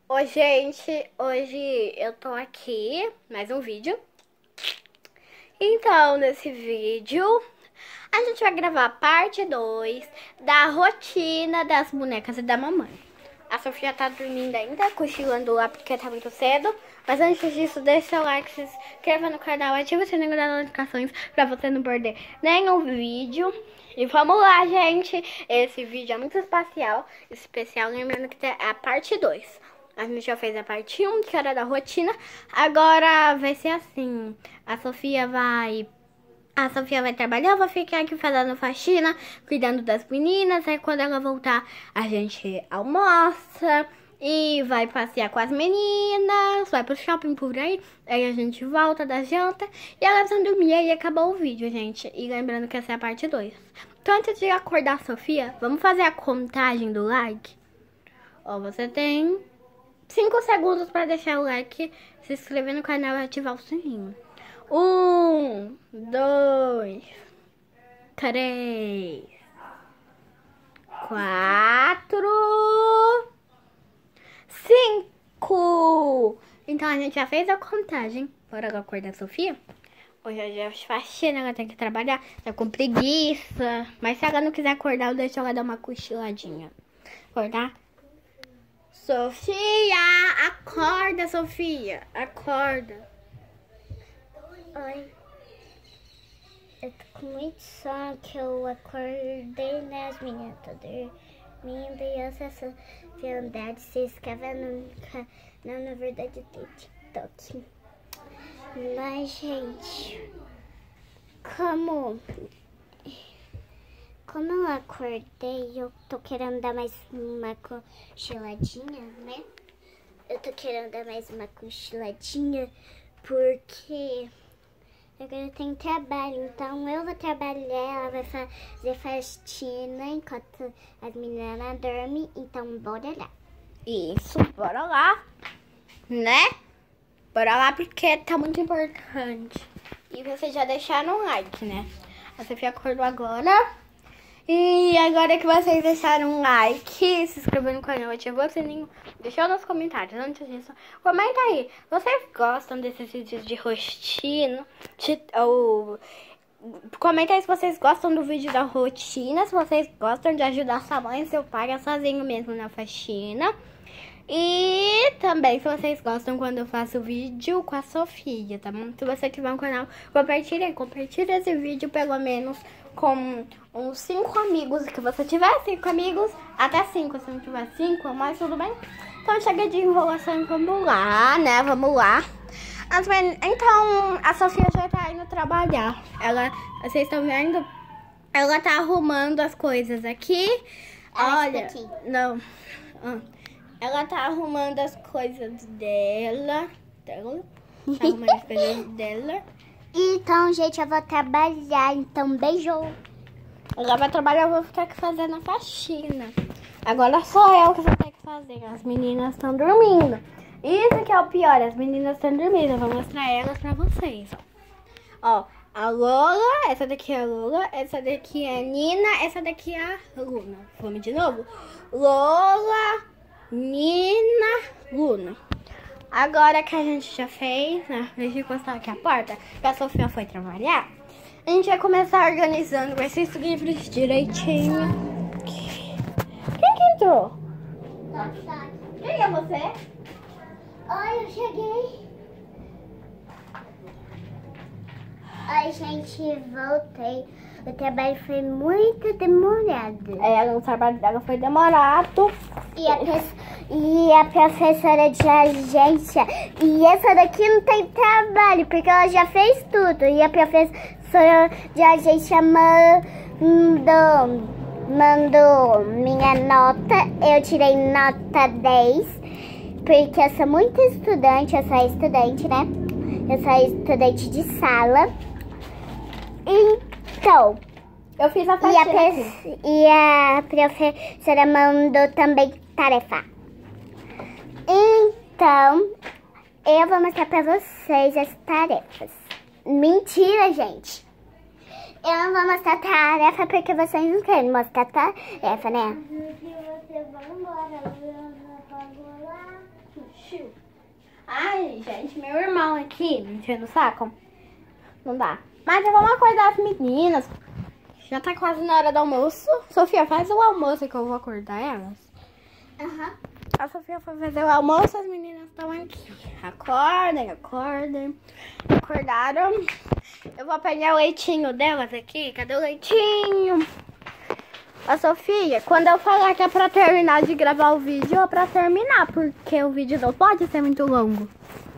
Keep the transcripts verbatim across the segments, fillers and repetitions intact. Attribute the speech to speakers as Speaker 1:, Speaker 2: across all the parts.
Speaker 1: Oi, gente, hoje eu tô aqui, mais um vídeo. Então, nesse vídeo, a gente vai gravar a parte dois da rotina das bonecas e da mamãe. A Sofia tá dormindo ainda, cochilando lá porque tá muito cedo. Mas antes disso, deixa seu like, se inscreva no canal, ativa o sininho das notificações pra você não perder nenhum vídeo. E vamos lá, gente. Esse vídeo é muito especial, especial, lembrando que é a parte dois. A gente já fez a parte um, que era da rotina. Agora vai ser assim. A Sofia vai... A Sofia vai trabalhar, eu vou ficar aqui fazendo faxina, cuidando das meninas. Aí quando ela voltar, a gente almoça e vai passear com as meninas, vai pro shopping por aí. Aí a gente volta da janta e elas vão dormir. Aí acabou o vídeo, gente. E lembrando que essa é a parte dois. Então antes de acordar a Sofia, vamos fazer a contagem do like? Ó, você tem cinco segundos para deixar o like, se inscrever no canal e ativar o sininho. Um, dois, três, quatro, cinco. Então a gente já fez a contagem. Bora acordar a Sofia? Hoje é dia de faxina, ela tem que trabalhar. Tá com preguiça. Mas se ela não quiser acordar, eu deixo ela dar uma cochiladinha. Acordar? Sofia, acorda, Sofia, acorda.
Speaker 2: Oi, eu tô com muito sono que eu acordei, né? As meninas estão dormindo e eu sou Sofia Andrade. Se inscreva no canal, na verdade, tem TikTok. Mas, gente, como, como eu acordei, eu tô querendo dar mais uma cochiladinha, né? Eu tô querendo dar mais uma cochiladinha porque agora tem trabalho, então eu vou trabalhar, ela vai fazer faxina enquanto as meninas dormem, então bora lá.
Speaker 1: Isso, bora lá, né? Bora lá porque tá muito importante. E vocês já deixaram um like, né? A Sofia acordou agora. E agora que vocês deixaram um like, se inscreveu no canal, ativou o sininho, deixou nos comentários. Antes disso, comenta aí. Vocês gostam desses vídeos de rotina? De, ou, comenta aí se vocês gostam do vídeo da rotina, se vocês gostam de ajudar sua mãe e seu pai a sozinho mesmo na faxina. E também se vocês gostam quando eu faço vídeo com a Sofia, tá bom? Se você tiver um canal, compartilha, compartilha esse vídeo pelo menos com uns cinco amigos. Que você tiver cinco amigos, até cinco, se não tiver cinco, mas tudo bem. Então chega de enrolação e vamos lá, né? Vamos lá. Então a Sofia já tá indo trabalhar. Ela, vocês estão vendo? Ela tá arrumando as coisas aqui. Olha,
Speaker 2: aqui.
Speaker 1: não. Ah. Ela tá arrumando as coisas dela. dela. Tá arrumando as coisas dela.
Speaker 2: Então, gente, eu vou trabalhar, então beijo.
Speaker 1: Ela vai trabalhar, eu vou ficar aqui fazendo a faxina. Agora só eu que vou ter que fazer. As meninas estão dormindo. Isso que é o pior, as meninas estão dormindo. Eu vou mostrar elas pra vocês, ó. Ó, a Lola, essa daqui é a Lola, essa daqui é a Nina, essa daqui é a Luna. Vamos de novo? Lola, Nina, Luna. Agora que a gente já fez, né? Deixa eu encostar aqui a porta, que a Sofia foi trabalhar. A gente vai começar organizando esses livros direitinho. Quem que entrou? Quem é você?
Speaker 2: Oi, eu cheguei. Oi, gente, voltei. O trabalho foi muito demorado.
Speaker 1: É, o trabalho dela foi demorado.
Speaker 2: E a, e a professora de agência. E essa daqui não tem trabalho, porque ela já fez tudo. E a professora de agência mandou, mandou minha nota. Eu tirei nota dez, porque eu sou muito estudante. Eu sou estudante, né? Eu sou estudante de sala. Então,
Speaker 1: eu fiz a
Speaker 2: e a,
Speaker 1: faxina
Speaker 2: e a professora mandou também tarefa. Então, eu vou mostrar pra vocês as tarefas. Mentira, gente. Eu não vou mostrar tarefa porque vocês não querem mostrar tarefa, né?
Speaker 1: Ai, gente, meu irmão aqui me enchendo o saco. Não dá. Mas vamos acordar as meninas. Já tá quase na hora do almoço. Sofia, faz o almoço que eu vou acordar elas.
Speaker 2: Aham.
Speaker 1: A Sofia foi fazer o almoço, as meninas estão aqui. Acordem, acordem. Acordaram. Eu vou pegar o leitinho delas aqui. Cadê o leitinho? A Sofia, quando eu falar que é pra terminar de gravar o vídeo, é pra terminar, porque o vídeo não pode ser muito longo.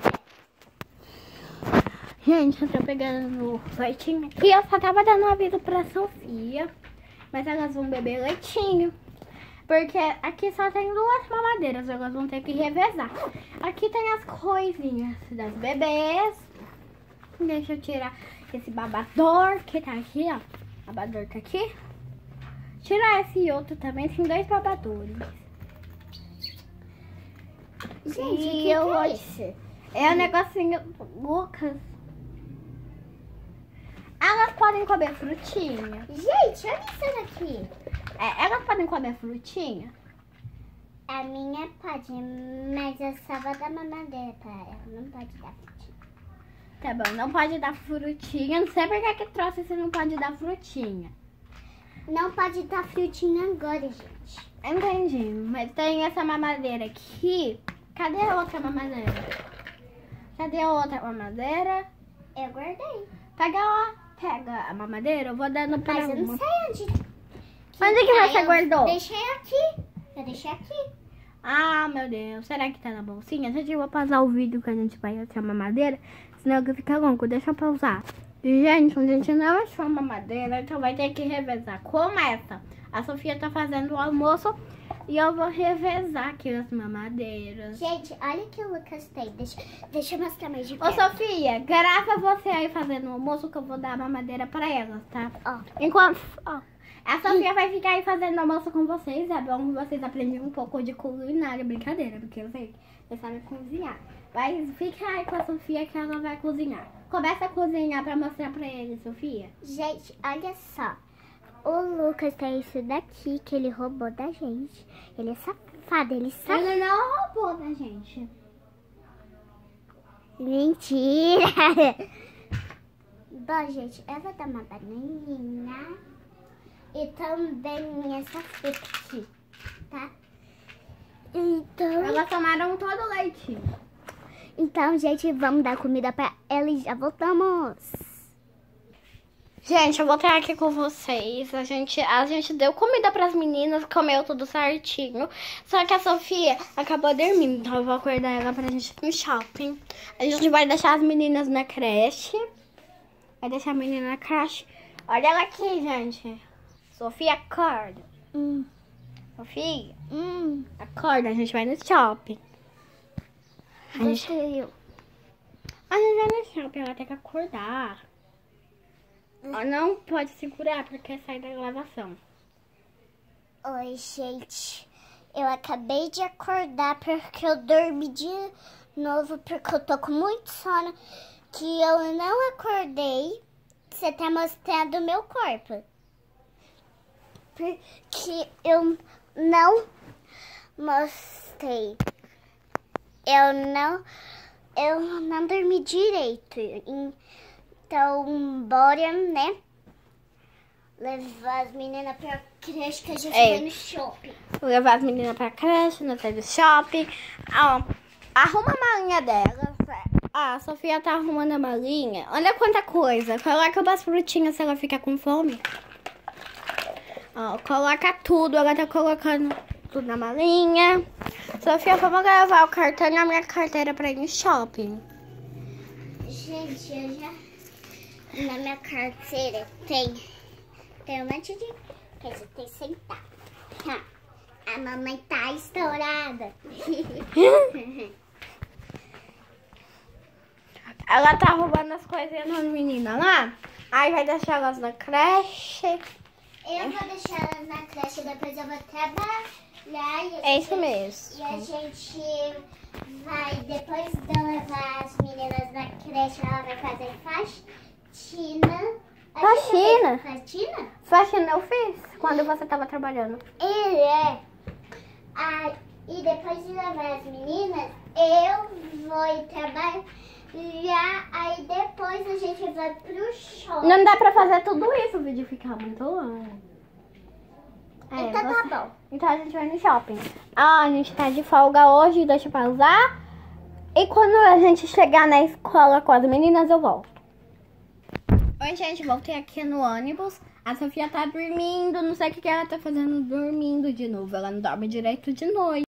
Speaker 1: Gente, eu tô pegando o leitinho aqui. Eu só tava dando um aviso pra Sofia, mas elas vão beber leitinho. Porque aqui só tem duas mamadeiras, elas vão ter que revezar. Aqui tem as coisinhas das bebês. Deixa eu tirar esse babador que tá aqui, ó. O babador tá aqui. Tirar esse outro também, tem dois babadores.
Speaker 2: Gente,
Speaker 1: E
Speaker 2: o que,
Speaker 1: eu
Speaker 2: que
Speaker 1: vou-
Speaker 2: é isso?
Speaker 1: É um negocinho, Lucas. Elas podem comer frutinha.
Speaker 2: Gente, olha isso daqui.
Speaker 1: É, elas podem comer frutinha.
Speaker 2: A minha pode, mas eu só vou dar mamadeira pra ela. Não pode dar frutinha.
Speaker 1: Tá bom, não pode dar frutinha. Não sei porque que trouxe se não pode dar frutinha.
Speaker 2: Não pode dar frutinha agora, gente.
Speaker 1: Entendi, mas tem essa mamadeira aqui. Cadê a outra mamadeira? Cadê a outra mamadeira?
Speaker 2: Eu guardei.
Speaker 1: Pega lá, pega a mamadeira, eu vou dando pra
Speaker 2: Mas eu
Speaker 1: uma.
Speaker 2: não sei onde.
Speaker 1: Onde que
Speaker 2: tá,
Speaker 1: você
Speaker 2: eu
Speaker 1: guardou?
Speaker 2: Deixei aqui. Eu deixei aqui.
Speaker 1: Ah, meu Deus, será que tá na bolsinha? Gente, eu vou pausar o vídeo que a gente vai achar uma mamadeira, senão que fica longo. Deixa eu pausar. Gente, a gente não achou uma mamadeira, então vai ter que revezar com essa. A Sofia tá fazendo o almoço e eu vou revezar aqui as mamadeiras.
Speaker 2: Gente, olha que o Lucas tem. Deixa, deixa eu mostrar mais de
Speaker 1: Ô,
Speaker 2: perto.
Speaker 1: Sofia, grava você aí fazendo o almoço que eu vou dar a mamadeira pra elas, tá?
Speaker 2: Ó.
Speaker 1: Enquanto... Ó, a Sofia vai ficar aí fazendo almoço com vocês. É bom que vocês aprendem um pouco de culinária. Brincadeira, porque eu sei que vocês sabem cozinhar. Mas fica aí com a Sofia que ela vai cozinhar. Começa a cozinhar pra mostrar pra eles, Sofia.
Speaker 2: Gente, olha só. O Lucas tem isso daqui que ele roubou da gente. Ele é safado, ele sabe.
Speaker 1: Ele não roubou da gente.
Speaker 2: Mentira! Bom, gente, eu vou dar uma bananinha e também essa fruta aqui, tá? Então,
Speaker 1: Elas tomaram todo o leite.
Speaker 2: então, gente, vamos dar comida pra ela e já voltamos.
Speaker 1: Gente, eu vou estar aqui com vocês. A gente, a gente deu comida pras meninas, comeu tudo certinho. Só que a Sofia acabou dormindo, então eu vou acordar ela pra gente ir no shopping. A gente vai deixar as meninas na creche. Vai deixar a menina na creche. Olha ela aqui, gente. Sofia, acorda.
Speaker 2: Hum,
Speaker 1: Sofia,
Speaker 2: hum,
Speaker 1: acorda, a gente vai no shopping. A gente,
Speaker 2: deixa eu.
Speaker 1: a gente vai no shopping, ela tem que acordar. Ela não pode segurar porque sai da gravação.
Speaker 2: Oi, gente. Eu acabei de acordar porque eu dormi de novo, porque eu tô com muito sono, que eu não acordei. Você tá mostrando o meu corpo. Porque eu não mostrei. Eu não, eu não dormi direito. Então, bora, né? Levar as meninas pra creche que a gente
Speaker 1: É.
Speaker 2: vai no shopping.
Speaker 1: Vou levar as meninas pra creche, não sai do shopping. Ó, arruma a malinha dela. Ah, a Sofia tá arrumando a malinha. Olha quanta coisa. Coloca umas frutinhas se ela fica com fome. Ó, coloca tudo. Ela tá colocando tudo na malinha. Sofia, vamos levar o cartão e a minha carteira pra ir no shopping.
Speaker 2: Gente, eu já... Na minha carteira tem... Tem um monte de... Quer dizer, tem centavo. Ha, a mamãe tá estourada.
Speaker 1: Ela tá roubando as coisinhas das meninas lá. Aí vai deixar elas na creche.
Speaker 2: Eu vou deixar elas na creche, depois eu vou trabalhar. E a
Speaker 1: É isso
Speaker 2: gente-
Speaker 1: mesmo.
Speaker 2: E a gente vai, depois de eu levar as meninas na creche, ela vai fazer faxina. A gente
Speaker 1: Faxina?
Speaker 2: fez Faxina?
Speaker 1: Faxina eu fiz quando você tava trabalhando.
Speaker 2: Ele é. Ah, e depois de levar as meninas, Aí, já, aí depois a gente vai pro shopping.
Speaker 1: Não dá pra fazer tudo isso, o vídeo fica muito longo. É,
Speaker 2: então
Speaker 1: você...
Speaker 2: tá bom.
Speaker 1: Então a gente vai no shopping. Ah, a gente tá de folga hoje, deixa eu pausar. E quando a gente chegar na escola com as meninas, eu volto. Oi, gente, voltei aqui no ônibus. A Sofia tá dormindo, não sei o que ela tá fazendo dormindo de novo. Ela não dorme direito de noite.